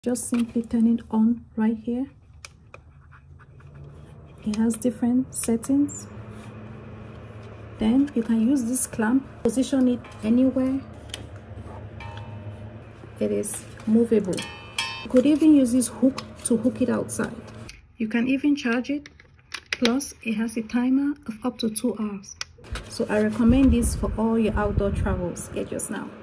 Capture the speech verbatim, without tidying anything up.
Just simply turn it on right here. It has different settings. Then you can use this clamp, position it anywhere. It is movable. You could even use this hook to hook it outside. You can even charge it. Plus, it has a timer of up to two hours. So I recommend this for all your outdoor travels. Get yours now.